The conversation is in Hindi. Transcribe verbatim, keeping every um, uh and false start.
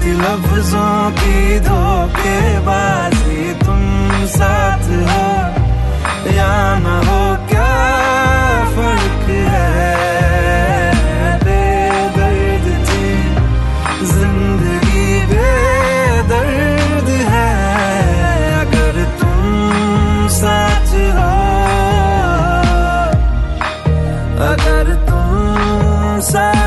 लफ्जों की धोखेबाजी, तुम साथ हो या न हो क्या फर्क है। बेदर्द थी जिंदगी, बेदर्द है अगर तुम साथ हो, अगर तुम साथ